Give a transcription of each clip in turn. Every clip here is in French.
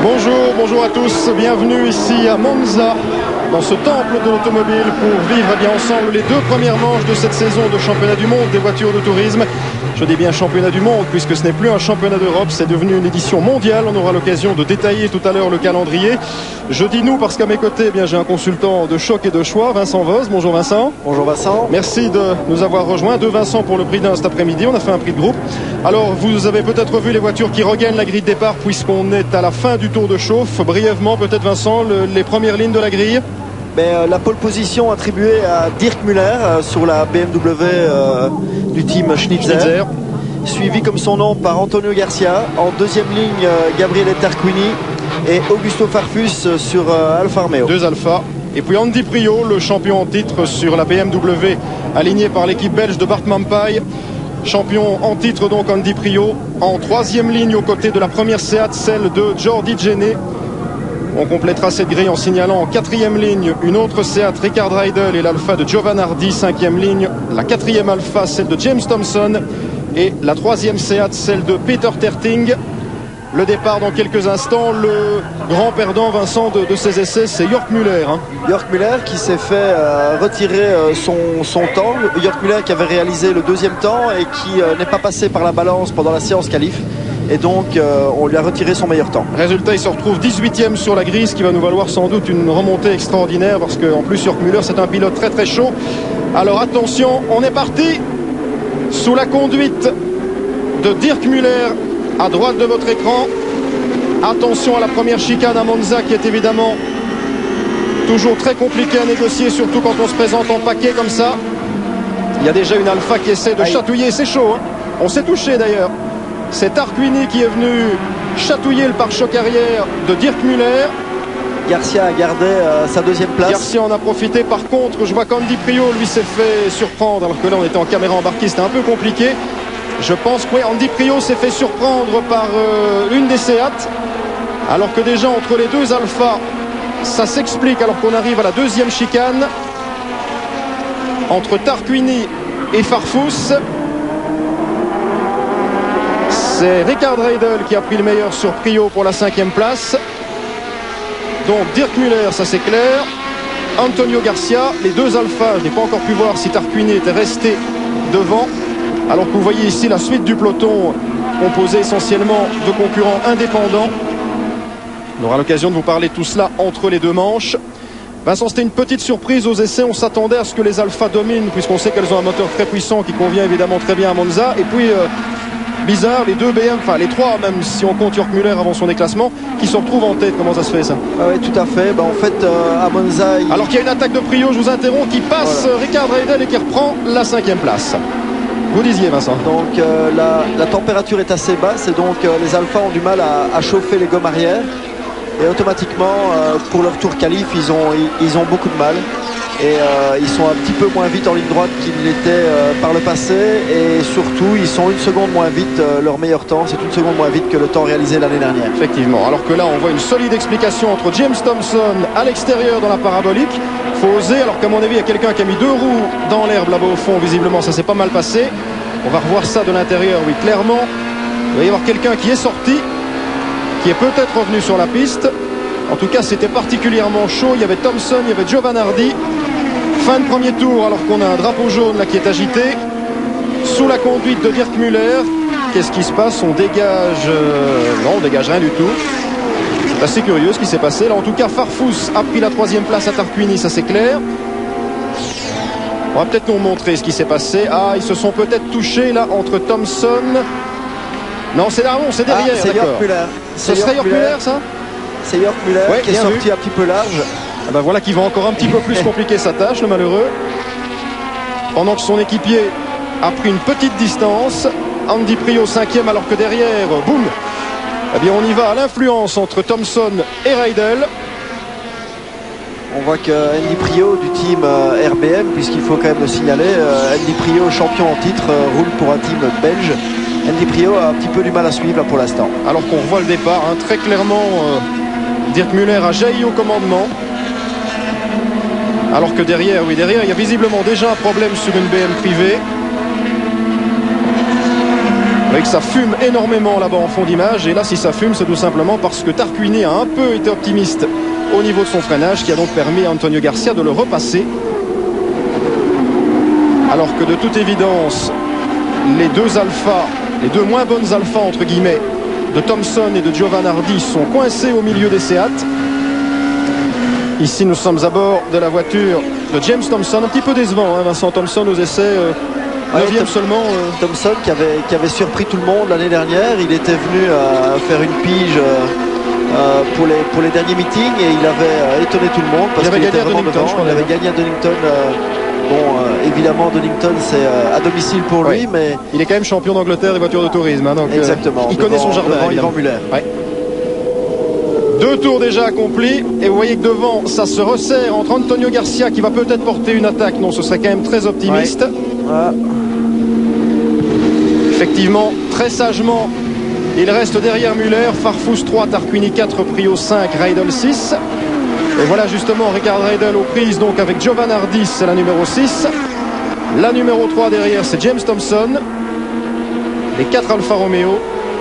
Bonjour, bonjour à tous, bienvenue ici à Monza, dans ce temple de l'automobile pour vivre bien ensemble les deux premières manches de cette saison de championnat du monde des voitures de tourisme. Je dis bien championnat du monde puisque ce n'est plus un championnat d'Europe, c'est devenu une édition mondiale. On aura l'occasion de détailler tout à l'heure le calendrier. Je dis nous parce qu'à mes côtés, eh bien, j'ai un consultant de choc et de choix, Vincent Vos. Bonjour Vincent. Bonjour Vincent. Merci de nous avoir rejoints. Deux Vincent pour le prix d'un cet après-midi. On a fait un prix de groupe. Alors vous avez peut-être vu les voitures qui regagnent la grille de départ puisqu'on est à la fin du tour de chauffe. Brièvement peut-être Vincent, les premières lignes de la grille. La pole position attribuée à Dirk Müller sur la BMW du team Schnitzer. Suivi comme son nom par Antonio Garcia. En deuxième ligne, Gabriele Tarquini et Augusto Farfus sur Alfa Romeo. Deux Alfa. Et puis Andy Priault, le champion en titre sur la BMW, aligné par l'équipe belge de Bart Mampaille. Champion en titre donc Andy Priault. En troisième ligne aux côtés de la première Seat, celle de Jordi Gene. On complétera cette grille en signalant en quatrième ligne une autre Seat Ricard Reidel et l'Alfa de Giovanni Hardy. Cinquième ligne, la quatrième Alfa, celle de James Thompson. Et la troisième Seat, celle de Peter Terting. Le départ dans quelques instants. Le grand perdant, Vincent, de ces essais, c'est Jörg Müller. Jörg Müller qui s'est fait retirer son temps. Jörg Müller qui avait réalisé le deuxième temps et qui n'est pas passé par la balance pendant la séance qualif. Et donc on lui a retiré son meilleur temps. Résultat, il se retrouve 18e sur la grille, ce qui va nous valoir sans doute une remontée extraordinaire parce qu'en plus Jörg Müller c'est un pilote très très chaud. Alors attention, on est parti sous la conduite de Dirk Müller à droite de votre écran. Attention à la première chicane à Monza qui est évidemment toujours très compliquée à négocier, surtout quand on se présente en paquet comme ça. Il y a déjà une Alfa qui essaie de chatouiller, c'est chaud hein. On s'est touché d'ailleurs. C'est Tarquini qui est venu chatouiller le pare-choc arrière de Dirk Müller. Garcia a gardé sa deuxième place. Garcia en a profité. Par contre, je vois qu'Andy Priault lui s'est fait surprendre alors que là on était en caméra embarquée, c'était un peu compliqué. Je pense que oui, Andy Priault s'est fait surprendre par une des Seat alors que déjà entre les deux Alpha ça s'explique alors qu'on arrive à la deuxième chicane entre Tarquini et Farfus. C'est Ricard Reidel qui a pris le meilleur sur Priault pour la cinquième place. Donc Dirk Müller, ça c'est clair. Antonio Garcia, les deux Alpha, je n'ai pas encore pu voir si Tarquini était resté devant. Alors que vous voyez ici la suite du peloton composé essentiellement de concurrents indépendants. On aura l'occasion de vous parler de tout cela entre les deux manches. Vincent, c'était une petite surprise aux essais. On s'attendait à ce que les Alpha dominent puisqu'on sait qu'elles ont un moteur très puissant qui convient évidemment très bien à Monza. Et puis... bizarre, les deux BM, enfin les trois même si on compte Jörg Müller avant son déclassement, qui se retrouvent en tête. Comment ça se fait ça? Oui, tout à fait. En fait, à Monza... Alors qu'il y a une attaque de Priault, je vous interromps, qui passe voilà. Ricard Reidel et qui reprend la cinquième place. Vous disiez Vincent. Donc la température est assez basse et donc les Alpha ont du mal à chauffer les gommes arrière. Et automatiquement, pour leur tour qualif, ils ont beaucoup de mal. Et ils sont un petit peu moins vite en ligne droite qu'ils l'étaient par le passé. Et surtout, ils sont une seconde moins vite. Leur meilleur temps, c'est une seconde moins vite que le temps réalisé l'année dernière. Effectivement. Alors que là, on voit une solide explication entre James Thompson à l'extérieur dans la parabolique. Il faut oser. Alors qu'à mon avis, il y a quelqu'un qui a mis deux roues dans l'herbe là-bas au fond. Visiblement, ça s'est pas mal passé. On va revoir ça de l'intérieur. Oui, clairement. Il va y avoir quelqu'un qui est sorti, qui est peut-être revenu sur la piste. En tout cas, c'était particulièrement chaud. Il y avait Thompson, il y avait Giovanni Hardy. Fin de premier tour alors qu'on a un drapeau jaune là qui est agité sous la conduite de Dirk Müller. Qu'est-ce qui se passe? On dégage non, on dégage rien du tout. C'est assez curieux ce qui s'est passé là. En tout cas, Farfus a pris la troisième place à Tarquini, ça c'est clair. On va peut-être nous montrer ce qui s'est passé. Ah, ils se sont peut-être touchés là entre Thompson. Non, c'est là, c'est derrière. C'est Jörg Müller. Ce serait Jörg Müller ça? C'est Jörg Müller qui est sorti un petit peu large. Ah ben voilà qui va encore un petit peu plus compliquer sa tâche, le malheureux. Pendant que son équipier a pris une petite distance. Andy Priault 5e alors que derrière, boum. Eh bien on y va à l'influence entre Thompson et Reidel. On voit que Andy Priault du team RBM, puisqu'il faut quand même le signaler, Andy Priault champion en titre, roule pour un team belge. Andy Priault a un petit peu du mal à suivre là pour l'instant. Alors qu'on revoit le départ, hein, très clairement Dirk Müller a jailli au commandement. Alors que derrière, oui, derrière, il y a visiblement déjà un problème sur une BM privée. voyez que ça fume énormément là-bas en fond d'image. Et là, si ça fume, c'est tout simplement parce que Tarquini a un peu été optimiste au niveau de son freinage, qui a donc permis à Antonio Garcia de le repasser. Alors que de toute évidence, les deux alphas, les deux moins bonnes alphas entre guillemets, de Thompson et de Giovanardi sont coincés au milieu des Seat. Ici, nous sommes à bord de la voiture de James Thompson. Un petit peu décevant, hein, Vincent Thompson aux essais. 9e seulement. Thompson qui avait surpris tout le monde l'année dernière. Il était venu faire une pige pour les derniers meetings et il avait étonné tout le monde parce qu'il était vraiment devant. Il avait gagné à Donington. Évidemment, Donington, c'est à domicile pour lui, mais il est quand même champion d'Angleterre des voitures de tourisme. Hein, donc, exactement. Il connaît son jardin. Yvan Muller. Ouais. 2 tours déjà accomplis et vous voyez que devant, ça se resserre entre Antonio Garcia qui va peut-être porter une attaque. Non, ce serait quand même très optimiste. Ouais. Effectivement, très sagement, il reste derrière Muller. Farfus 3, Tarquini 4, Prio 5, Reidel 6. Et voilà justement Ricard Reidel aux prises donc avec Giovanardi, c'est la numéro 6. La numéro 3 derrière, c'est James Thompson. Les 4 Alfa Romeo.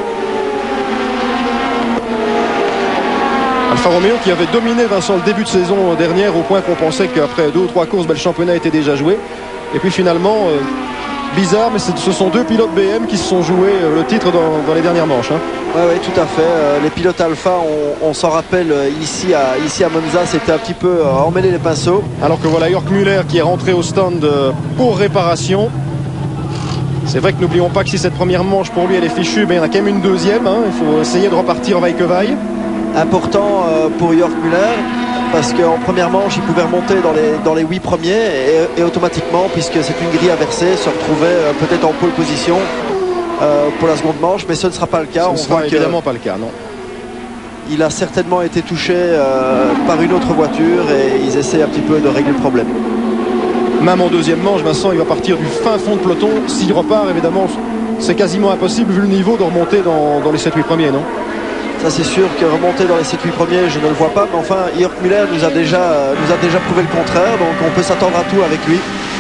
Alfa Romeo qui avait dominé Vincent le début de saison dernière au point qu'on pensait qu'après 2 ou 3 courses, le championnat était déjà joué. Et puis finalement, bizarre, mais ce sont 2 pilotes BM qui se sont joués le titre dans les dernières manches. Hein. Oui, tout à fait. Les pilotes Alpha, on s'en rappelle ici à Monza, c'était un petit peu emmêler les pinceaux. Alors que voilà Jörg Müller qui est rentré au stand pour réparation. C'est vrai que n'oublions pas que si cette première manche pour lui elle est fichue, mais il y en a quand même une deuxième. Hein. Il faut essayer de repartir en vaille que vaille. Important pour Jörg Müller parce qu'en première manche il pouvait remonter dans les 8 premiers et automatiquement, puisque c'est une grille inversée, se retrouver peut-être en pole position pour la seconde manche, mais ce ne sera pas le cas. Ce ne sera évidemment pas le cas, non. Il a certainement été touché par une autre voiture et ils essaient un petit peu de régler le problème. Même en deuxième manche, Vincent, il va partir du fin fond de peloton. S'il repart, évidemment, c'est quasiment impossible vu le niveau de remonter dans les 7-8 premiers, non? Ça c'est sûr que remonter dans les 7-8 premiers, je ne le vois pas, mais enfin Jörg Müller nous a déjà prouvé le contraire, donc on peut s'attendre à tout avec lui.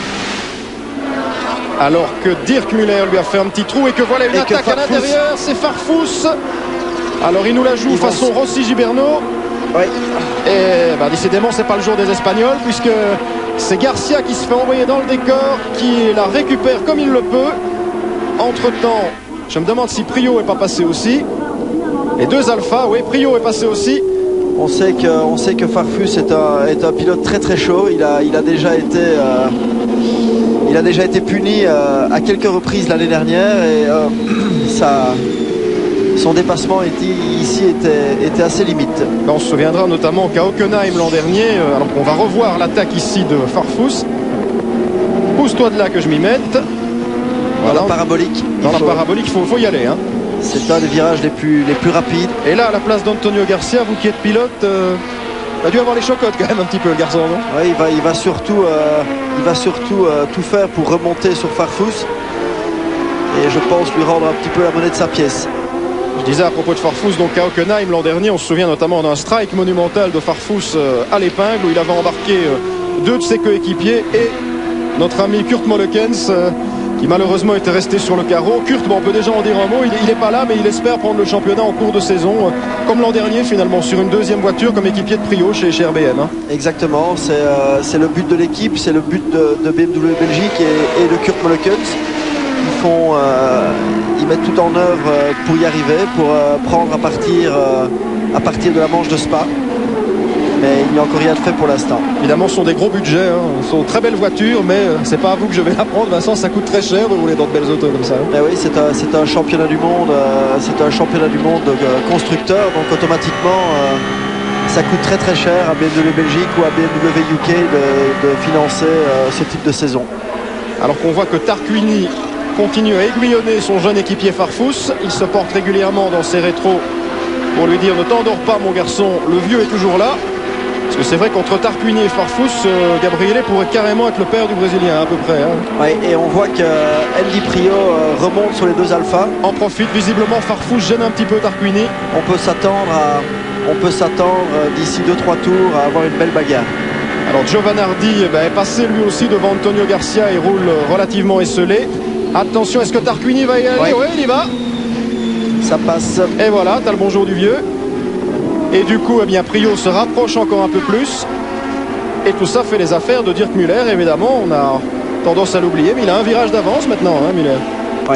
Alors que Dirk Müller lui a fait un petit trou et que voilà une attaque à l'intérieur, c'est Farfus. Alors il nous la joue façon Rossi Giberno. Oui. Et décidément c'est pas le jour des Espagnols puisque c'est Garcia qui se fait envoyer dans le décor, qui la récupère comme il le peut. Entre temps, je me demande si Prio est pas passé aussi. Les 2 Alpha, oui, Prio est passé aussi. On sait que Farfus est un pilote très très chaud. Il a déjà été puni à quelques reprises l'année dernière et son dépassement ici était assez limite. On se souviendra notamment qu'à Hockenheim l'an dernier, alors qu'on va revoir l'attaque ici de Farfus. Pousse-toi de là que je m'y mette. Dans la parabolique. La parabolique, il faut y aller. Hein. C'est un des virages les plus rapides. Et là, à la place d'Antonio Garcia, vous qui êtes pilote, il a dû avoir les chocottes quand même un petit peu, le garçon, non? Oui, il va surtout tout faire pour remonter sur Farfus. Et je pense lui rendre un petit peu la monnaie de sa pièce. Je disais à propos de Farfus, donc à Hockenheim l'an dernier, on se souvient notamment d'un strike monumental de Farfus à l'épingle où il avait embarqué 2 de ses coéquipiers et notre ami Kurt Mollekens qui malheureusement était resté sur le carreau. Kurt, on peut déjà en dire un mot, il n'est pas là mais il espère prendre le championnat en cours de saison comme l'an dernier finalement sur une deuxième voiture comme équipier de Prio chez RBM. Hein. Exactement, c'est le but de l'équipe, c'est le but de BMW Belgique et de Kurt Mollekens. Ils mettent tout en œuvre pour y arriver, pour prendre à partir de la manche de Spa. Mais il n'y a encore rien de fait pour l'instant. Évidemment, ce sont des gros budgets, hein. Ce sont de très belles voitures, mais c'est pas à vous que je vais la prendre, Vincent, ça coûte très cher de rouler dans de belles autos comme ça. Hein. Mais oui, c'est un championnat du monde, constructeur, donc automatiquement ça coûte très très cher à BMW Belgique ou à BMW UK de financer ce type de saison. Alors qu'on voit que Tarquini continue à aiguillonner son jeune équipier Farfus, il se porte régulièrement dans ses rétros pour lui dire ne t'endors pas mon garçon, le vieux est toujours là. Parce que c'est vrai qu'entre Tarquini et Farfus, Gabriele pourrait carrément être le père du Brésilien à peu près. Hein. Ouais, et on voit que Andy Prio remonte sur les 2 Alphas. En profite visiblement, Farfus gêne un petit peu Tarquini. On peut s'attendre d'ici 2-3 tours à avoir une belle bagarre. Alors Giovanardi est passé lui aussi devant Antonio Garcia et roule relativement esselé. Attention, est-ce que Tarquini va y aller? Ouais. Oui, il y va. Ça passe. Et voilà, t'as le bonjour du vieux. Et du coup, eh bien, Priaulx se rapproche encore un peu plus. Et tout ça fait les affaires de Dirk Müller. Évidemment, on a tendance à l'oublier, mais il a un virage d'avance maintenant, hein, Müller. Oui.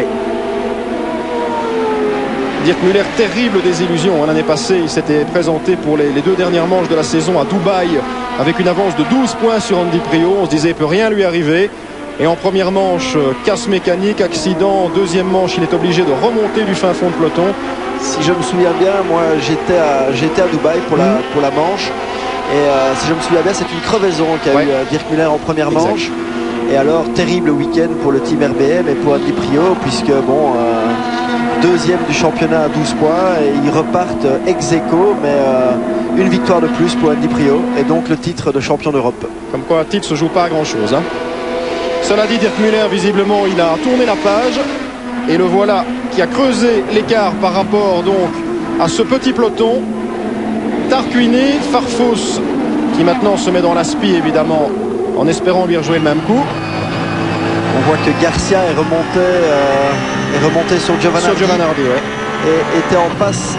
Dirk Müller, terrible désillusion. L'année passée, il s'était présenté pour les 2 dernières manches de la saison à Dubaï avec une avance de 12 points sur Andy Priaulx. On se disait, il ne peut rien lui arriver. Et en première manche, casse mécanique, accident. En deuxième manche, il est obligé de remonter du fin fond de peloton. Si je me souviens bien, moi j'étais à Dubaï pour la manche. Et si je me souviens bien, c'est une crevaison qu'a eu Dirk Müller en première manche. Et alors, terrible week-end pour le team RBM et pour Andy Priaulx, puisque bon, deuxième du championnat à 12 points. Et ils repartent ex-aequo, mais une victoire de plus pour Andy Priaulx. Et donc le titre de champion d'Europe. Comme quoi, un titre se joue pas à grand-chose. Hein. Cela dit, Dirk Müller, visiblement, il a tourné la page. Et le voilà qui a creusé l'écart par rapport donc à ce petit peloton. Tarquini, Farfus qui maintenant se met dans l'aspi évidemment en espérant lui rejouer le même coup. On voit que Garcia est remonté sur Giovanardi. Sur Giovanardi, ouais. Et était en passe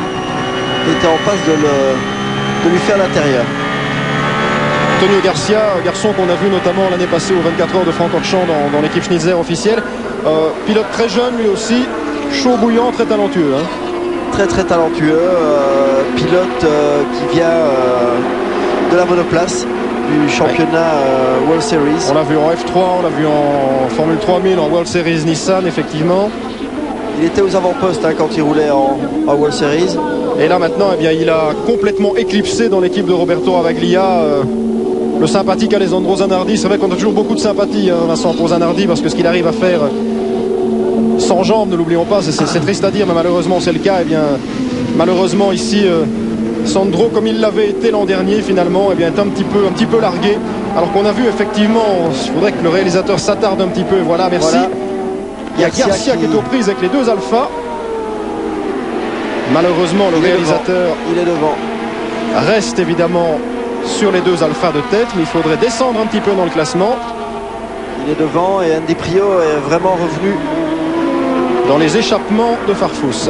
de lui faire l'intérieur. Antonio Garcia, garçon qu'on a vu notamment l'année passée aux 24 heures de Francorchamps dans l'équipe Schnitzer officielle. Pilote très jeune lui aussi, chaud bouillant, très talentueux. Hein. Très très talentueux, pilote qui vient de la monoplace du championnat World Series. On l'a vu en F3, on l'a vu en Formule 3000, en World Series Nissan effectivement. Il était aux avant-postes quand il roulait en World Series. Et là maintenant, eh bien, il a complètement éclipsé dans l'équipe de Roberto Ravaglia le sympathique Alessandro Zanardi. C'est vrai qu'on a toujours beaucoup de sympathie, hein, Vincent, pour Zanardi, parce que ce qu'il arrive à faire sans jambes, ne l'oublions pas, c'est triste à dire, mais malheureusement c'est le cas. Eh bien, malheureusement ici, Sandro, comme il l'avait été l'an dernier, finalement, eh bien, est un petit peu largué. Alors qu'on a vu effectivement, il faudrait que le réalisateur s'attarde un petit peu. Voilà, merci. Voilà. Il y a Garcia qui est aux prises avec les 2 Alpha. Malheureusement, le réalisateur il est devant. Reste évidemment sur les 2 Alpha de tête, mais il faudrait descendre un petit peu dans le classement. Il est devant et Andy Priaulx est vraiment revenu dans les échappements de Farfus.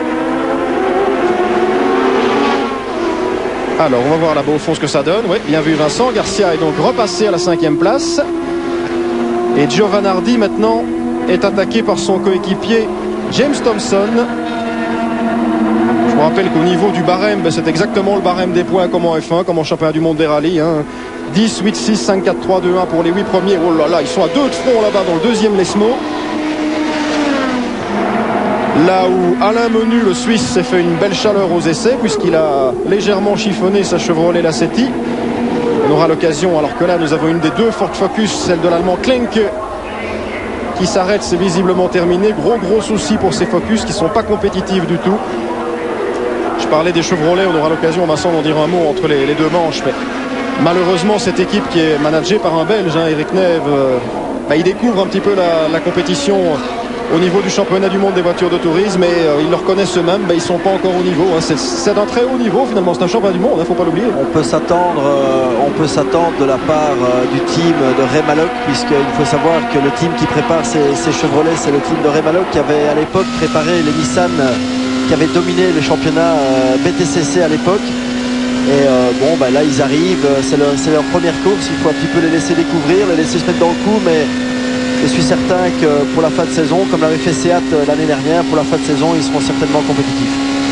Alors, on va voir là-bas au fond ce que ça donne. Oui, bien vu Vincent. Garcia est donc repassé à la 5e place. Et Giovanardi maintenant est attaqué par son coéquipier James Thompson. Je vous rappelle qu'au niveau du barème, c'est exactement le barème des points comme en F1, comme en championnat du monde des rallyes. Hein. 10, 8, 6, 5, 4, 3, 2, 1 pour les 8 premiers. Oh là là, ils sont à 2 de front là-bas dans le 2e Lesmo. Là où Alain Menu, le Suisse, s'est fait une belle chaleur aux essais puisqu'il a légèrement chiffonné sa Chevrolet Lacetti. On aura l'occasion, alors que là nous avons une des 2 Ford Focus, celle de l'Allemand Klenk, qui s'arrête, c'est visiblement terminé. Gros souci pour ces Focus qui ne sont pas compétitifs du tout. Je parlais des Chevrolet, on aura l'occasion, Vincent, d'en dire un mot entre les 2 manches. Mais malheureusement, cette équipe qui est managée par un Belge, hein, Eric Neve, il découvre un petit peu la compétition au niveau du championnat du monde des voitures de tourisme, et ils le reconnaissent eux-mêmes, ils ne sont pas encore au niveau. Hein. C'est d'un très haut niveau finalement, c'est un championnat du monde, il ne faut pas l'oublier. On peut s'attendre de la part du team de Ray Malloch, puisqu'il faut savoir que le team qui prépare ces Chevrolet, c'est le team de Ray Malloch qui avait à l'époque préparé les Nissan qui avaient dominé le championnat BTCC à l'époque. Et là ils arrivent, c'est leur première course, il faut un petit peu les laisser découvrir, les laisser se mettre dans le coup, mais je suis certain que pour la fin de saison, comme l'avait fait Seat l'année dernière, pour la fin de saison, ils seront certainement compétitifs.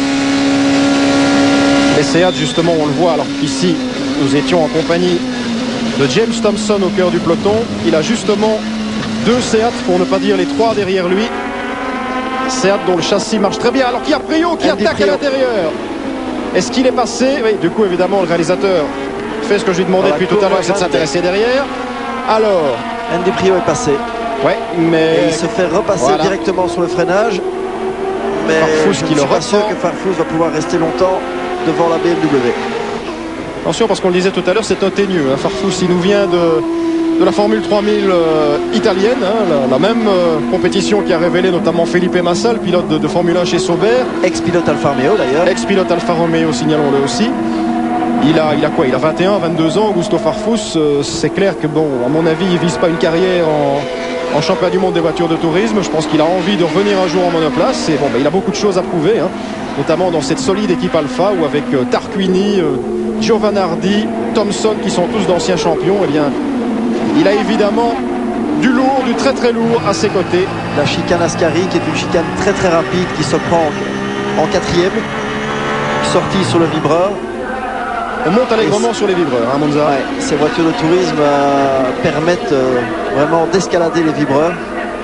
Les Seat, justement, on le voit, alors qu'ici, nous étions en compagnie de James Thompson au cœur du peloton. Il a justement 2 Seat, pour ne pas dire les 3 derrière lui. Seat dont le châssis marche très bien, alors qu'il y a Priaulx qui attaque à l'intérieur. Est-ce qu'il est passé? Oui, du coup, évidemment, le réalisateur fait ce que je lui demandais depuis tout à l'heure, c'est de s'intéresser derrière. Alors, Andy Priaulx est passé. Ouais, mais et il se fait repasser directement sur le freinage. Mais Farfus je ne suis pas sûr que Farfus va pouvoir rester longtemps devant la BMW. Attention, parce qu'on le disait tout à l'heure, c'est un teigneux. Hein. Farfus, il nous vient de la Formule 3000 italienne, hein, la même compétition qui a révélé notamment Felipe Massa, le pilote de Formule 1 chez Sauber. Ex-pilote Alfa Romeo d'ailleurs. Ex-pilote Alfa Romeo, signalons-le aussi. Il a quoi? Il a 21, 22 ans, Augusto Farfus. C'est clair que, bon, à mon avis, il ne vise pas une carrière en championnat du monde des voitures de tourisme. Je pense qu'il a envie de revenir un jour en monoplace. Et bon, il a beaucoup de choses à prouver, hein, notamment dans cette solide équipe Alpha où avec Tarquini, Giovanardi, Thompson qui sont tous d'anciens champions, eh bien, il a évidemment du lourd, du très très lourd à ses côtés. La chicane Ascari qui est une chicane très très rapide qui se prend en quatrième, sortie sur le vibreur. On monte allègrement sur les vibreurs, hein, Monza. Ouais, ces voitures de tourisme permettent vraiment d'escalader les vibreurs.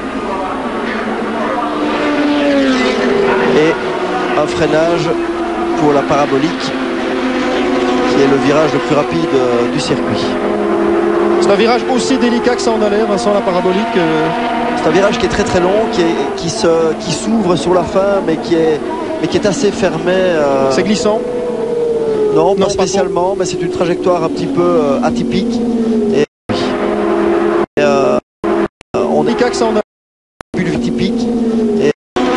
Et un freinage pour la parabolique qui est le virage le plus rapide du circuit. C'est un virage aussi délicat que ça en a l'air, Vincent, la parabolique. C'est un virage qui est très très long, qui s'ouvre sur la fin, mais qui est assez fermé. C'est glissant? Non, pas spécialement, mais c'est une trajectoire un petit peu atypique. Et on est que ça en a plus typique. Et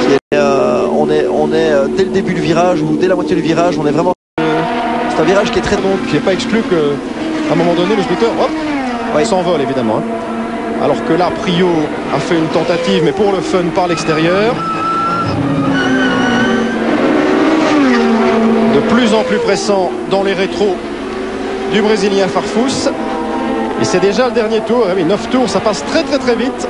on est dès le début du virage ou dès la moitié du virage, on est vraiment. C'est un virage qui est très long. Il n'est pas exclu qu'à un moment donné, le scooter, hop, ouais, s'envole évidemment. Hein. Alors que là, Prio a fait une tentative, mais pour le fun par l'extérieur. De plus en plus pressant dans les rétros du Brésilien Farfus. Et c'est déjà le dernier tour. Eh oui, 9 tours, ça passe très très très vite.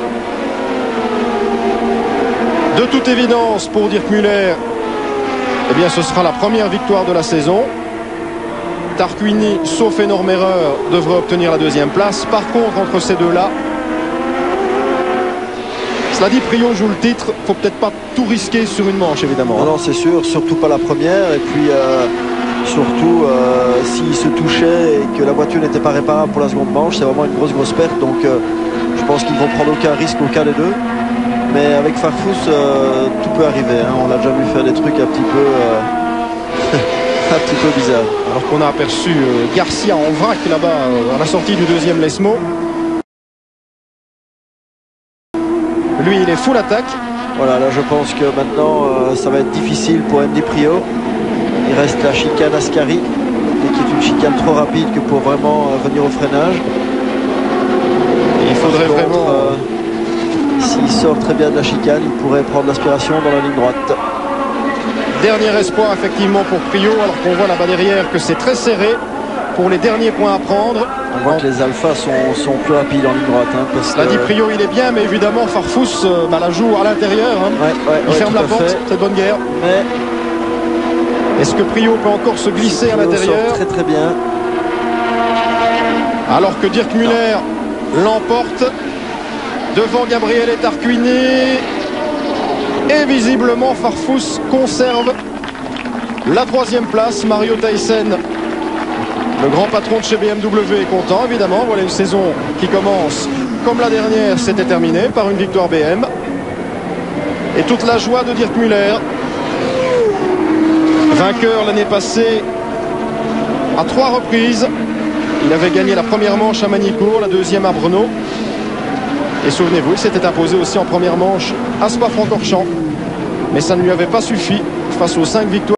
De toute évidence, pour Dirk Müller, eh bien, ce sera la première victoire de la saison. Tarquini, sauf énorme erreur, devrait obtenir la deuxième place. Par contre, entre ces deux-là, cela dit, Prio joue le titre. Faut peut-être pas tout risquer sur une manche, évidemment. Non, c'est sûr, surtout pas la première. Et puis, surtout, s'il se touchait et que la voiture n'était pas réparable pour la seconde manche, c'est vraiment une grosse perte. Donc, je pense qu'ils ne vont prendre aucun risque au cas des deux. Mais avec Farfus, tout peut arriver. Hein. On l'a déjà vu faire des trucs un petit peu, un petit peu bizarres. Alors qu'on a aperçu Garcia en vrac là-bas à la sortie du deuxième Lesmo. Lui, il est full attaque. Voilà, là je pense que maintenant ça va être difficile pour Andy Prio. Il reste la chicane Ascari, qui est une chicane trop rapide que pour vraiment venir au freinage. Et il faudrait vraiment... S'il sort très bien de la chicane, il pourrait prendre l'aspiration dans la ligne droite. Dernier espoir effectivement pour Prio, alors qu'on voit là-bas derrière que c'est très serré pour les derniers points à prendre. On voit que les alphas sont plus rapides en ligne droite. Hein, Cela dit, Prio il est bien, mais évidemment Farfus la joue à l'intérieur. Hein. Il ferme la porte, c'est de bonne guerre. Mais est-ce que Prio peut encore se glisser à l'intérieur? Très très bien. Alors que Dirk Müller l'emporte devant Gabriele Tarquini. Et visiblement Farfus conserve la troisième place. Mario Theissen, le grand patron de chez BMW, est content évidemment. Voilà une saison qui commence comme la dernière, c'était terminé par une victoire BM. Et toute la joie de Dirk Müller, vainqueur l'année passée à 3 reprises. Il avait gagné la première manche à Magny-Cours, la deuxième à Brno. Et souvenez-vous, il s'était imposé aussi en première manche à Spa-Francorchamps. Mais ça ne lui avait pas suffi face aux 5 victoires.